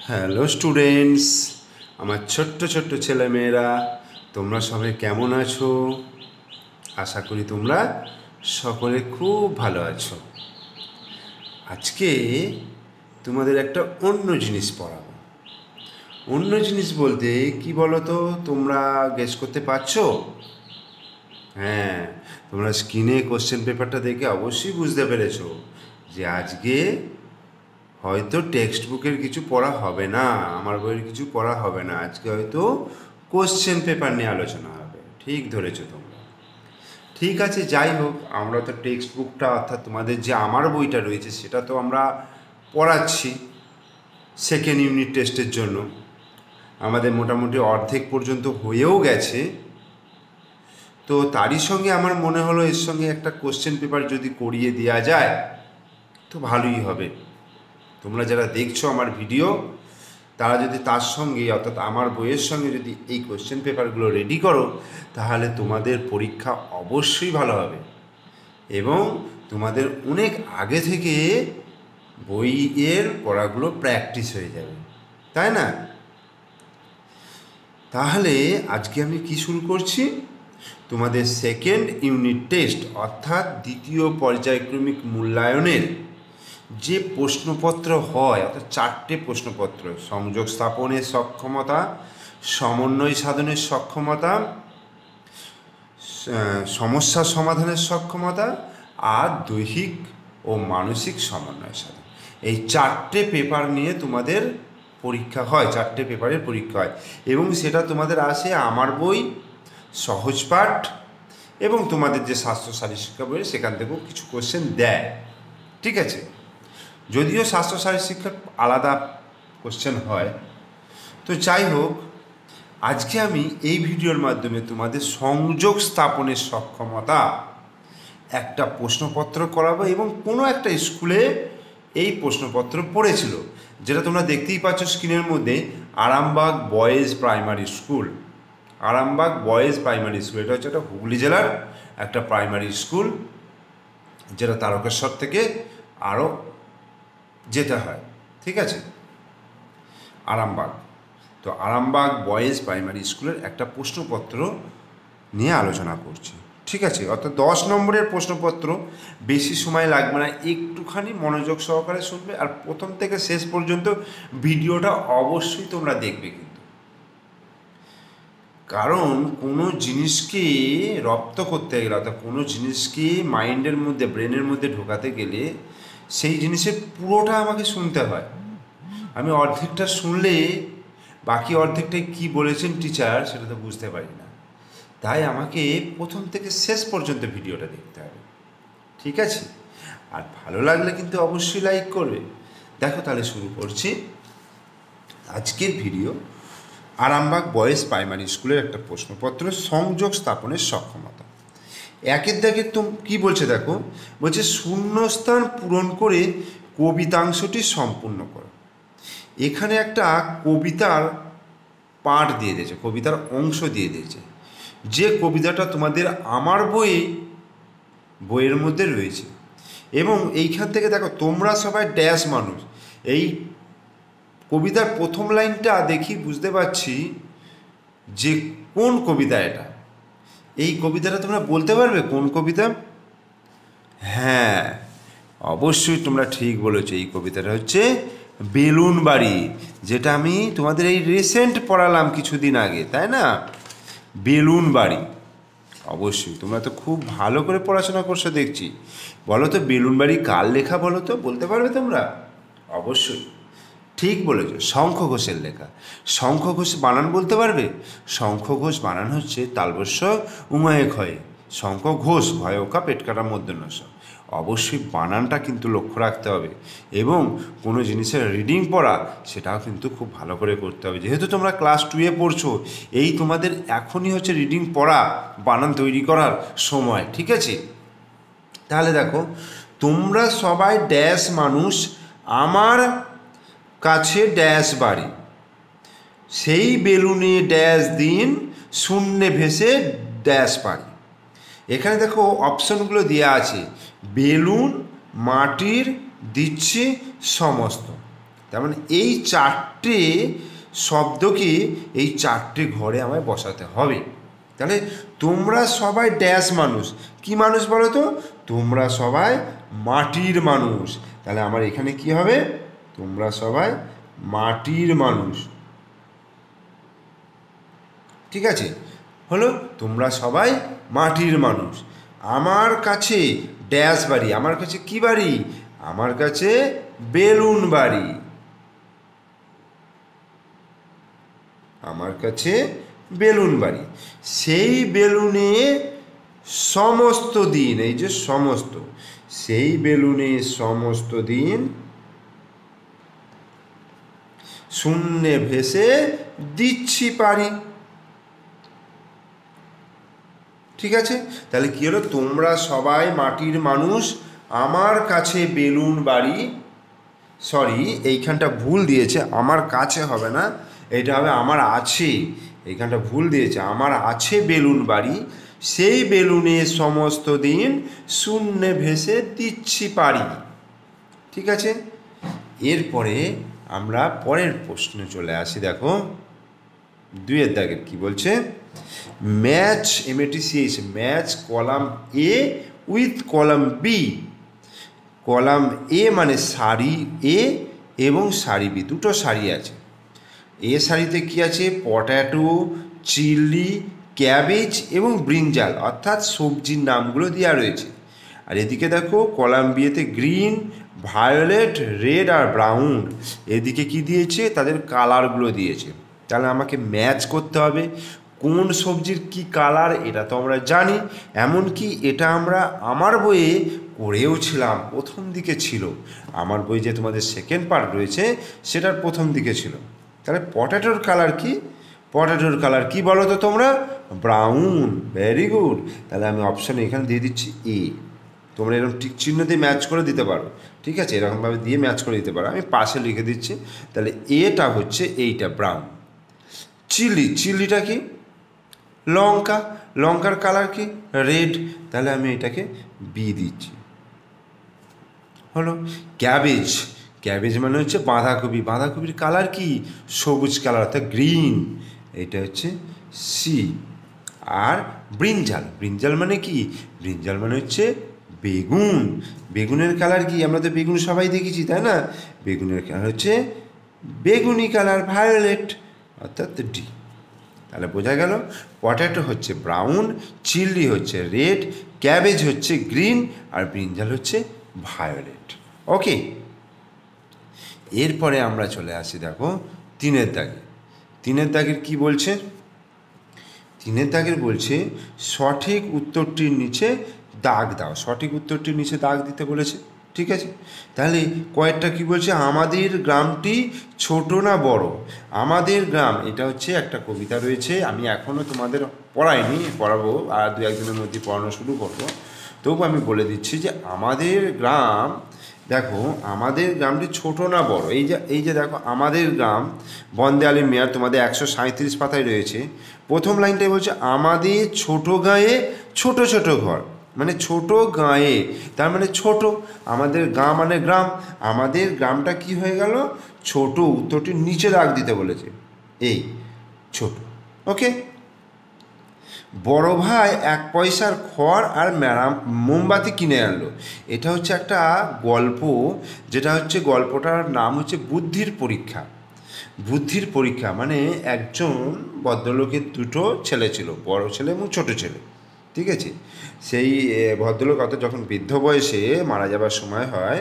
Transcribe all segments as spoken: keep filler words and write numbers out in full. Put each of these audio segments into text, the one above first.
Hello students, আমার ছোট্ট ছোট্ট ছেলেমেয়েরা, তোমরা সবাই কেমন আছো? আশা করি তোমরা সকলে খুব ভালো আছো। আজকে তোমাদের একটা অন্য জিনিস পড়াবো। অন্য জিনিস বলতে কি বলো তো, তোমরা গেস করতে পারছো? হ্যাঁ, তোমরা স্ক্রিনে কোশ্চেন পেপারটা দেখে অবশ্যই বুঝতে পেরেছো যে আজকে হয়তো টেক্সট বুকের কিছু পড়া হবে না, আমার বইয়ের কিছু পড়া হবে না। আজকে হয়তো কোশ্চেন পেপার নিয়ে আলোচনা হবে। ঠিক ধরেছো তোমরা। ঠিক আছে, যাই হোক, আমরা তো টেক্সট বুকটা অর্থাৎ তোমাদের যে আমার বইটা রয়েছে সেটা তো আমরা পড়াচ্ছি সেকেন্ড ইউনিট টেস্টের জন্য। আমাদের মোটামুটি অর্ধেক পর্যন্ত হয়েও গেছে। তো তারই সঙ্গে আমার মনে হলো এর সঙ্গে একটা কোশ্চেন পেপার যদি করিয়ে দেওয়া যায় তো ভালোই হবে। তোমরা যারা দেখছো আমার ভিডিও, তারা যদি তার সঙ্গে অর্থাৎ আমার বইয়ের সঙ্গে যদি এই কোশ্চেন পেপারগুলো রেডি করো, তাহলে তোমাদের পরীক্ষা অবশ্যই ভালো হবে এবং তোমাদের অনেক আগে থেকে বইয়ের পড়াগুলো প্র্যাকটিস হয়ে যাবে, তাই না? তাহলে আজকে আমি কি শুরু করছি, তোমাদের সেকেন্ড ইউনিট টেস্ট অর্থাৎ দ্বিতীয় পর্যায়ক্রমিক মূল্যায়নের যে প্রশ্নপত্র হয়, অর্থাৎ চারটে প্রশ্নপত্র: সংযোগ স্থাপনের সক্ষমতা, সমন্বয় সাধনের সক্ষমতা, সমস্যা সমাধানের সক্ষমতা আর দৈহিক ও মানসিক সমন্বয় সাধন। এই চারটে পেপার নিয়ে তোমাদের পরীক্ষা হয়, চারটে পেপারের পরীক্ষা হয় এবং সেটা তোমাদের আসে আমার বই, সহজ পাঠ এবং তোমাদের যে স্বাস্থ্য শারীর শিক্ষা বই সেখান থেকেও কিছু কোশ্চেন দেয়। ঠিক আছে, যদিও স্বাস্থ্য শারীর শিক্ষার আলাদা কোশ্চেন হয়। তো যাই হোক, আজকে আমি এই ভিডিওর মাধ্যমে তোমাদের সংযোগ স্থাপনের সক্ষমতা একটা প্রশ্নপত্র করাবো এবং কোনো একটা স্কুলে এই প্রশ্নপত্র পড়েছিল, যেটা তোমরা দেখতেই পাচ্ছ স্ক্রিনের মধ্যে, Arambagh boys primary school. Arambagh boys primary school, এটা হচ্ছে একটা হুগলি জেলার একটা প্রাইমারি স্কুল, যেটা তারকেশ্বর থেকে আরও যেতে হয়। ঠিক আছে, আরামবাগ। তো আরামবাগ বয়েজ প্রাইমারি স্কুলের একটা প্রশ্নপত্র নিয়ে আলোচনা করছি। ঠিক আছে, অর্থাৎ দশ নম্বরের প্রশ্নপত্র, বেশি সময় লাগবে না, একটুখানি মনোযোগ সহকারে শুনবে আর প্রথম থেকে শেষ পর্যন্ত ভিডিওটা অবশ্যই তোমরা দেখবে কিন্তু। কারণ কোনো জিনিসকে রপ্ত করতে গেলে, অর্থাৎ কোনো জিনিসকে মাইন্ডের মধ্যে, ব্রেনের মধ্যে ঢোকাতে গেলে সেই জিনিসের পুরোটা আমাকে শুনতে হয়। আমি অর্ধেকটা শুনলে বাকি অর্ধেকটাই কী বলেছেন টিচার সেটা তো বুঝতে পারি না, তাই আমাকে প্রথম থেকে শেষ পর্যন্ত ভিডিওটা দেখতে হবে। ঠিক আছে, আর ভালো লাগলে কিন্তু অবশ্যই লাইক করবে। দেখো তাহলে শুরু করছি আজকের ভিডিও। আরামবাগ বয়েজ প্রাইমারি স্কুলের একটা প্রশ্নপত্র, সংযোগ স্থাপনের সক্ষমতা। একের দাগে তো কী বলছে দেখো, বলছে শূন্যস্থান পূরণ করে কবিতাংশটি সম্পূর্ণ করো। এখানে একটা কবিতার পাঠ দিয়ে দিয়েছে, কবিতার অংশ দিয়ে দিয়েছে, যে কবিতাটা তোমাদের আমার বইয়ে বইয়ের মধ্যে রয়েছে। এবং এইখান থেকে দেখো তোমরা সবাই ড্যাশ মানুষ, এই কবিতার প্রথম লাইনটা দেখি বুঝতে পারছি যে কোন কবিতা এটা। এই কবিতাটা তোমরা বলতে পারবে কোন কবিতা? হ্যাঁ, অবশ্যই তোমরা ঠিক বলেছো, এই কবিতাটা হচ্ছে বেলুন বাড়ি, যেটা আমি তোমাদের এই রিসেন্ট পড়ালাম কিছুদিন আগে, তাই না? বেলুন বাড়ি। অবশ্যই তোমরা তো খুব ভালো করে পড়াশোনা করছো দেখছি। বলো তো বেলুন বাড়ি কার লেখা, বলো তো, বলতে পারবে তোমরা? অবশ্যই ঠিক বলেছ, শঙ্খ ঘোষের লেখা। শঙ্খ ঘোষ বানান বলতে পারবে? শঙ্খ ঘোষ বানান হচ্ছে তালবস্য উমায়ে ক্ষয়ে, শঙ্খ ঘোষ ভয় ওকা পেট কাটা মধ্যন্যস। অবশ্যই বানানটা কিন্তু লক্ষ্য রাখতে হবে এবং কোনো জিনিসের রিডিং পড়া সেটাও কিন্তু খুব ভালো করে করতে হবে। যেহেতু তোমরা ক্লাস টুয়ে পড়ছো, এই তোমাদের এখনই হচ্ছে রিডিং পড়া, বানান তৈরি করার সময়। ঠিক আছে, তাহলে দেখো তোমরা সবাই ড্যাশ মানুষ, আমার কাছে ড্যাশ বাড়ি, সেই বেলুনে ড্যাশ দিন, শূন্যে ভেসে ড্যাশ পারি। এখানে দেখো অপশনগুলো দেওয়া আছে, বেলুন, মাটির, দিচ্ছি, সমস্ত। তার মানে এই চারটে শব্দকে এই চারটে ঘরে আমায় বসাতে হবে। তাহলে তোমরা সবাই ড্যাশ মানুষ, কি মানুষ বলো তো? তোমরা সবাই মাটির মানুষ। তাহলে আমার এখানে কি হবে? তোমরা সবাই মাটির মানুষ। ঠিক আছে, হলো তোমরা সবাই মাটির মানুষ। আমার কাছে ড্যাশ বাড়ি, আমার কাছে কি বাড়ি? আমার কাছে বেলুন বাড়ি। আমার কাছে বেলুন বাড়ি। সেই বেলুনে সমস্ত দিন, এই যে সমস্ত, সেই বেলুনে সমস্ত দিন শূন্যে ভেসে দিচ্ছি পারি। ঠিক আছে, তাহলে কি হলো? তোমরা সবাই মাটির মানুষ, আমার কাছে বেলুন বাড়ি। সরি, এইখানটা ভুল দিয়েছে, আমার কাছে হবে না, এটা হবে আমার আছে। এইখানটা ভুল দিয়েছে, আমার আছে বেলুন বাড়ি, সেই বেলুনে সমস্ত দিন শূন্যে ভেসে দিচ্ছি পারি। ঠিক আছে, এরপরে আমরা পরের প্রশ্নে চলে আসি। দেখো দুইয়ের দাগের কি বলছে? Match, M A T C H, match column A with column B. Column A মানে সারি এ এবং সারি বি, দুটো সারি আছে। এ সারিতে কি আছে? পটাটো, চিলি, ক্যাবেজ এবং ব্রিঞ্জাল, অর্থাৎ সবজির নামগুলো দেওয়া রয়েছে। আর এদিকে দেখো কলাম বিয়েতে গ্রিন, ভায়োলেট, রেড আর ব্রাউন, এদিকে কি দিয়েছে? তাদের কালারগুলো দিয়েছে। তাহলে আমাকে ম্যাচ করতে হবে কোন সবজির কি কালার, এটা তো আমরা জানি। এমনকি এটা আমরা আমার বইয়ে করেও ছিলাম, প্রথম দিকে ছিল। আমার বই যে তোমাদের সেকেন্ড পার্ট রয়েছে সেটার প্রথম দিকে ছিল। তাহলে পটাটোর কালার কি? পটাটোর কালার কি বলো তো তোমরা? ব্রাউন। Very good. তাহলে আমি অপশানে এখানে দিয়ে দিচ্ছি এ। তোমরা এরকম টিক চিহ্ন দিয়ে ম্যাচ করে দিতে পারো। ঠিক আছে, এরকমভাবে দিয়ে ম্যাচ করে দিতে পারো। আমি পাশে লিখে দিচ্ছি। তাহলে এটা হচ্ছে এইটা ব্রাউন। চিলি, চিলিটা কি? লঙ্কা, লঙ্কার কালার কি? রেড। তাহলে আমি এটাকে বি দিচ্ছি। হলো। ক্যাবেজ, ক্যাবেজ মানে হচ্ছে বাঁধাকপি, বাঁধাকপির কালার কি? সবুজ কালার, অর্থাৎ গ্রিন। এটা হচ্ছে সি। আর ব্রিঞ্জাল, ব্রিঞ্জাল মানে কি? ব্রিঞ্জাল মানে হচ্ছে বেগুন। বেগুনের কালার কি? আমরা তো বেগুন সবাই দেখেছি, তাই না? বেগুনের কালার হচ্ছে বেগুনি কালার, ভায়োলেট, অর্থাৎ ডি। তাহলে বোঝা গেল পটাটো হচ্ছে ব্রাউন, চিলি হচ্ছে রেড, ক্যাবেজ হচ্ছে গ্রিন আর ব্রিঞ্জাল হচ্ছে ভায়োলেট। ওকে, এরপরে আমরা চলে আসি দেখো তিনের দাগে। তিনের দাগের কি বলছে? তিনের দাগের বলছে সঠিক উত্তরটির নিচে দাগ দাও। সঠিক উত্তরটির নিচে দাগ দিতে বলেছে। ঠিক আছে, তাহলে কয়েকটা কি বলছে? আমাদের গ্রামটি ছোট না বড়? আমাদের গ্রাম, এটা হচ্ছে একটা কবিতা রয়েছে, আমি এখনও তোমাদের পড়াইনি, পড়াবো আর দু একদিনের মধ্যে পড়ানো শুরু করবো। তবু আমি বলে দিচ্ছি যে আমাদের গ্রাম, দেখো আমাদের গ্রামটি ছোট না বড়? এই যে এই যে দেখো আমাদের গ্রাম, বন্দে আলী মিয়ার, তোমাদের একশো সাঁইত্রিশ পাতায় রয়েছে। প্রথম লাইনটাই বলছে আমাদের ছোট গাঁয়ে ছোট ছোট ঘর, মানে ছোট গাঁয়ে, তার মানে ছোট। আমাদের গাঁ মানে গ্রাম, আমাদের গ্রামটা কি হয়ে গেল? ছোট। উত্তরটির নিচে দাগ দিতে বলেছে, এই ছোট। ওকে, বড় ভাই এক পয়সার খড় আর ম্যারাম মোমবাতি কিনে আনলো। এটা হচ্ছে একটা গল্প, যেটা হচ্ছে গল্পটার নাম হচ্ছে বুদ্ধির পরীক্ষা। বুদ্ধির পরীক্ষা মানে একজন ভদ্রলোকের দুটো ছেলে ছিল, বড় ছেলে এবং ছোট ছেলে। ঠিক আছে, সেই ভদ্রলোক অর্থাৎ যখন বৃদ্ধ বয়সে মারা যাবার সময় হয়,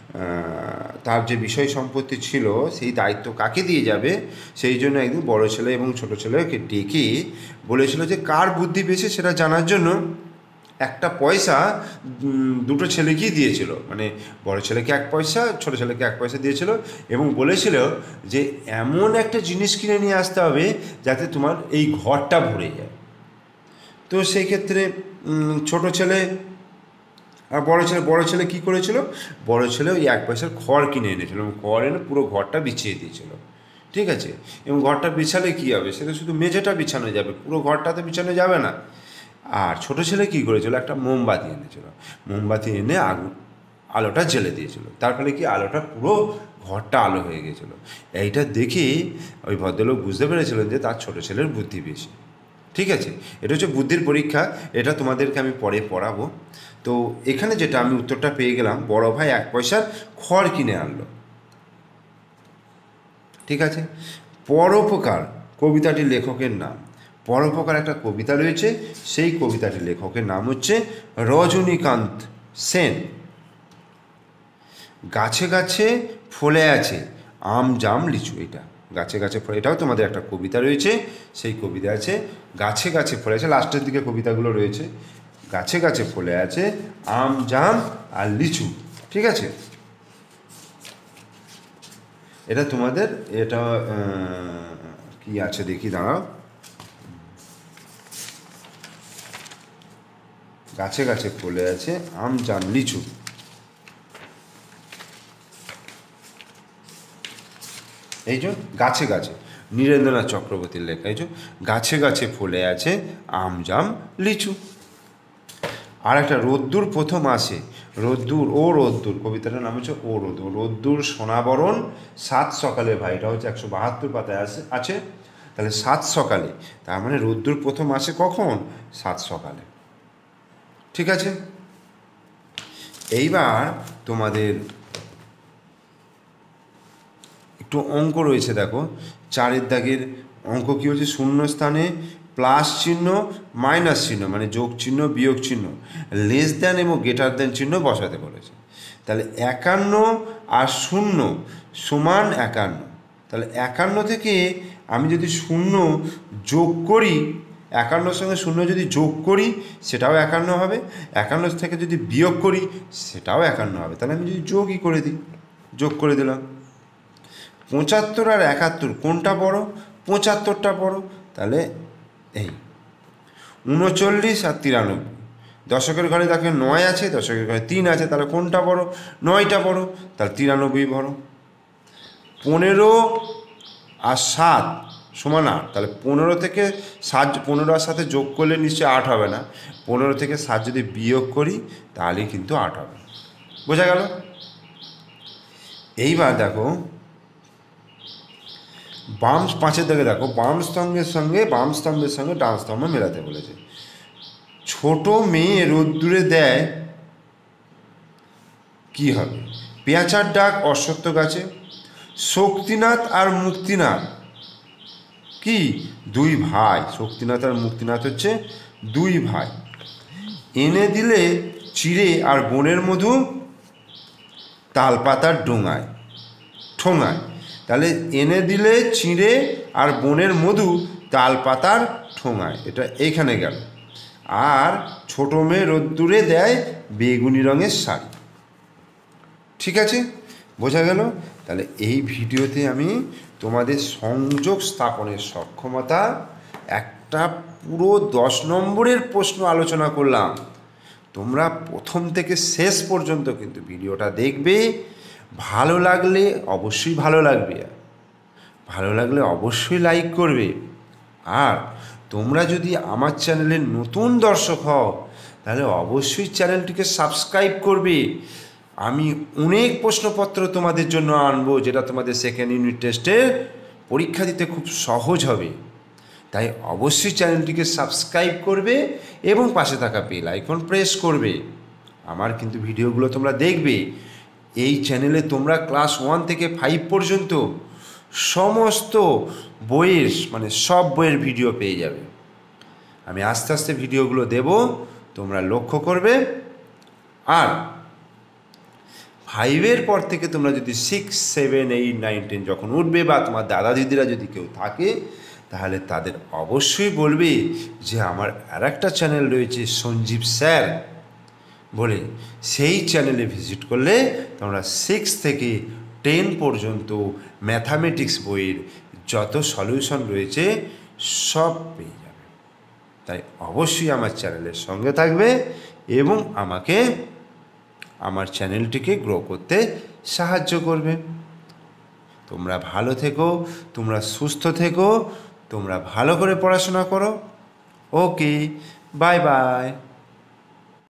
তার যে বিষয় সম্পত্তি ছিল সেই দায়িত্ব কাকে দিয়ে যাবে, সেই জন্য একদিন বড় ছেলে এবং ছোট ছেলেকে ডেকে বলেছিল যে কার বুদ্ধি বেশি সেটা জানার জন্য একটা পয়সা দুটো ছেলেকেই দিয়েছিল। মানে বড় ছেলেকে এক পয়সা, ছোট ছেলেকে এক পয়সা দিয়েছিল এবং বলেছিল যে এমন একটা জিনিস কিনে নিয়ে আসতে হবে যাতে তোমার এই ঘরটা ভরে যায়। তো সেই ক্ষেত্রে ছোট ছেলে আর বড় ছেলে বড় ছেলে কী করেছিল? বড় ছেলে ওই এক পয়সার খড় কিনে এনেছিল এবং খড় এনে পুরো ঘরটা বিছিয়ে দিয়েছিল। ঠিক আছে, এবং ঘরটা বিছালে কী হবে? সেটা শুধু মেঝেটা বিছানো যাবে, পুরো ঘরটা তো বিছানো যাবে না। আর ছোট ছেলে কী করেছিল? একটা মোমবাতি এনেছিল, মোমবাতি এনে আগুন আলোটা জ্বেলে দিয়েছিল। তার ফলে কি আলোটা পুরো ঘরটা আলো হয়ে গেছিলো। এইটা দেখে ওই ভদ্রলোক বুঝতে পেরেছিলেন যে তার ছোটো ছেলের বুদ্ধি বেশি। ঠিক আছে, এটা হচ্ছে বুদ্ধির পরীক্ষা, এটা তোমাদেরকে আমি পরে পড়াবো। তো এখানে যেটা আমি উত্তরটা পেয়ে গেলাম, বড় ভাই এক পয়সার খড় কিনে আনলো। ঠিক আছে, পরোপকার কবিতাটির লেখকের নাম। পরোপকার একটা কবিতা রয়েছে, সেই কবিতাটির লেখকের নাম হচ্ছে রজনীকান্ত সেন। গাছে গাছে ফলে আছে আম জাম লিচু, এটা গাছে গাছে ফলে, এটাও তোমাদের একটা কবিতা রয়েছে, সেই কবিতা আছে গাছে গাছে ফলে আছে, লাস্টের দিকে কবিতাগুলো রয়েছে। গাছে গাছে ফলে আছে আম জাম আর লিচু। ঠিক আছে, এটা তোমাদের, এটা কি আছে দেখি, দাঁড়াও। গাছে গাছে ফলে আছে আম জাম লিচু, এই যে গাছে গাছে, নীরেন্দ্রনাথ চক্রবর্তীর লেখা। এই যে গাছে গাছে ফলে আছে আম জাম লিচু। আর একটা রোদ্দুর প্রথম আসে, রোদ্দুর ও রোদ্দুর, কবিতাটার নাম হচ্ছে ও রোদ্দুর। রোদ্দুর সোনাবরণ সাত সকালে, ভাই এটা হচ্ছে একশো বাহাত্তর পাতায় আছে আছে তাহলে সাত সকালে, তার মানে রোদ্দুর প্রথম আসে কখন? সাত সকালে। ঠিক আছে, এইবার তোমাদের একটু অঙ্ক রয়েছে, দেখো চারের দাগের অঙ্ক কী হচ্ছে, শূন্য স্থানে প্লাস চিহ্ন মাইনাস চিহ্ন মানে যোগ চিহ্ন বিয়োগ চিহ্ন, লেস দ্যান এবং গ্রেটার দ্যান চিহ্ন বসাতে বলেছে। তাহলে একান্ন আর শূন্য সমান একান্ন, তাহলে একান্ন থেকে আমি যদি শূন্য যোগ করি, একান্নর সঙ্গে শূন্য যদি যোগ করি সেটাও একান্ন হবে, একান্ন থেকে যদি বিয়োগ করি সেটাও একান্ন হবে। তাহলে আমি যদি যোগই করে দিই, যোগ করে দিলাম। পঁচাত্তর আর একাত্তর কোনটা বড়? পঁচাত্তরটা বড়, তাহলে এই উনচল্লিশ আর তিরানব্বই, দশকের ঘরে দেখে নয় আছে, দশকের ঘরে তিন আছে, তাহলে কোনটা বড়? নয়টা বড়, তাহলে তিরানব্বই বড়। পনেরো আর সাত সমান আট, তাহলে পনেরো থেকে সাত, পনেরো আর সাথে যোগ করলে নিশ্চয়ই আট হবে না, পনেরো থেকে সাত যদি বিয়োগ করি তাহলেই কিন্তু আট হবে। বোঝা গেল? এইবার দেখো বাম পাঁচের দিকে, দেখো বাম স্তম্ভের সঙ্গে বাম স্তম্ভের সঙ্গে ডান স্তম্ভ মেলাতে বলেছে। ছোট মেয়ে রোদ্দুরে দেয় কি হবে? পেঁচার ডাক অশ্বত্থ গাছে। শক্তিনাথ আর মুক্তিনাথ কি? দুই ভাই। শক্তিনাথ আর মুক্তিনাথ হচ্ছে দুই ভাই। এনে দিলে চিড়ে আর বনের মধু তালপাতার ডোঙায় ঠোঙায়, তাহলে এনে দিলে চিঁড়ে আর বনের মধু তালপাতার ঠোঙায়, এটা এইখানে গেল। আর ছোট মেয়ে রোদ্দুরে দেয় বেগুনি রঙের শাড়ি। ঠিক আছে, বোঝা গেল? তাহলে এই ভিডিওতে আমি তোমাদের সংযোগ স্থাপনের সক্ষমতা একটা পুরো দশ নম্বরের প্রশ্ন আলোচনা করলাম। তোমরা প্রথম থেকে শেষ পর্যন্ত কিন্তু ভিডিওটা দেখবে। ভালো লাগলে অবশ্যই ভালো লাগবে, ভালো লাগলে অবশ্যই লাইক করবে। আর তোমরা যদি আমার চ্যানেলের নতুন দর্শক হও তাহলে অবশ্যই চ্যানেলটিকে সাবস্ক্রাইব করবে। আমি অনেক প্রশ্নপত্র তোমাদের জন্য আনবো, যেটা তোমাদের সেকেন্ড ইউনিট টেস্টে পরীক্ষা দিতে খুব সহজ হবে। তাই অবশ্যই চ্যানেলটিকে সাবস্ক্রাইব করবে এবং পাশে থাকা বেল আইকন প্রেস করবে। আমার কিন্তু ভিডিওগুলো তোমরা দেখবে। এই চ্যানেলে তোমরা ক্লাস ওয়ান থেকে ফাইভ পর্যন্ত সমস্ত বইয়ের মানে সব বইয়ের ভিডিও পেয়ে যাবে। আমি আস্তে আস্তে ভিডিওগুলো দেব, তোমরা লক্ষ্য করবে। আর ফাইভের পর থেকে তোমরা যদি six seven eight nine ten যখন উঠবে, বা তোমার দাদা দিদিরা যদি কেউ থাকে, তাহলে তাদের অবশ্যই বলবে যে আমার আর একটা চ্যানেল রয়েছে সঞ্জীব স্যার বলে, সেই চ্যানেলে ভিজিট করলে তোমরা সিক্স থেকে টেন পর্যন্ত ম্যাথামেটিক্স বইয়ের যত সলিউশন রয়েছে সব পেয়ে যাবে। তাই অবশ্যই আমার চ্যানেলের সঙ্গে থাকবে এবং আমাকে আমার চ্যানেলটিকে গ্রো করতে সাহায্য করবে। তোমরা ভালো থেকো, তোমরা সুস্থ থেকো, তোমরা ভালো করে পড়াশোনা করো। Okay, bye by.